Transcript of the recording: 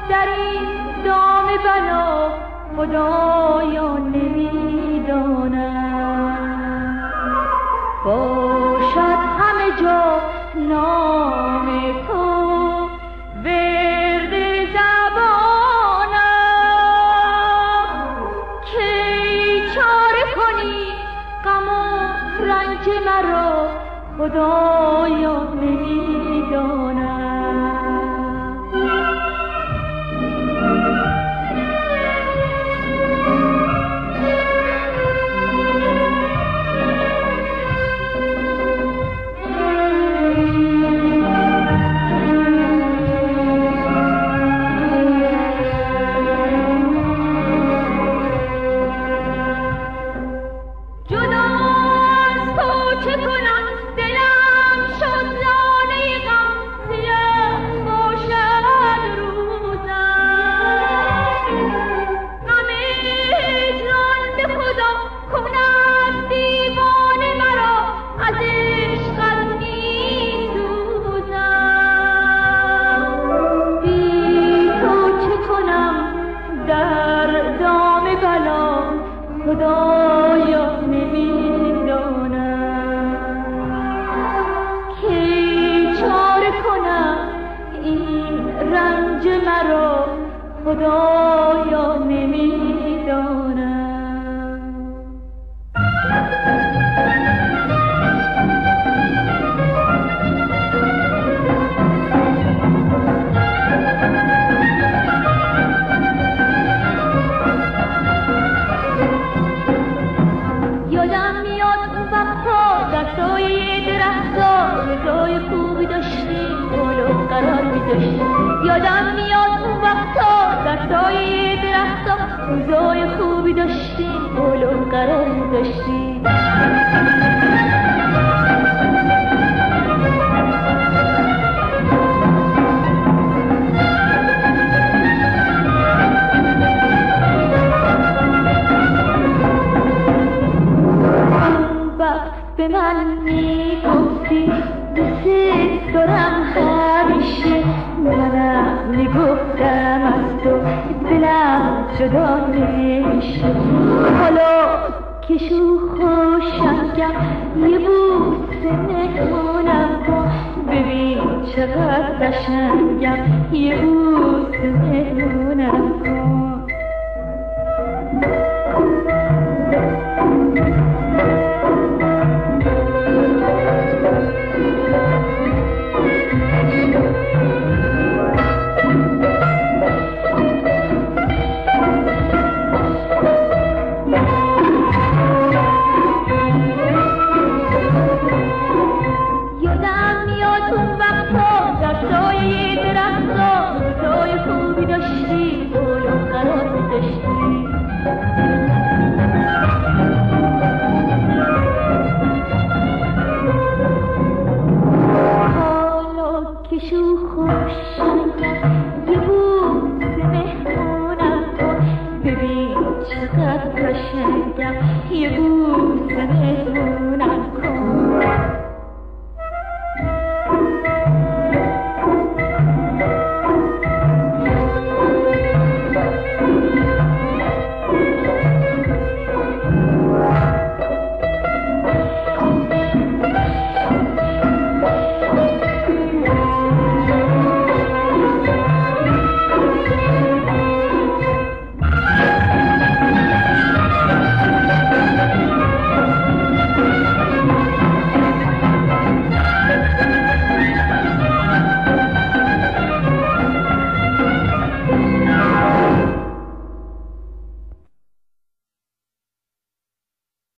در این دام بلا خدایا نمیدانم. باشد همه جا نام تو ورد زبانم، کی چاره کنی غم و رنج مرا خدایا نمیدانم. خدایا نمیدانم کی چاره کنم این رنج مرا خدایا نمیدانم. دستای درختا روزای خوبی داشتیم بالا قرار می‌داشتیم. یادم میاد اون وقتا دستای درختا روزای خوبی داشتیم بالا قرار می‌داشتیم. به من میگفتی دوست دارم همیشه، منم میگفتم از تو دلم جدا نمیشه. حالا که شوخ و شنگم یه بوسه مهمونم کن، ببین چقدر قشنگم یه بوسه مهمونم کن.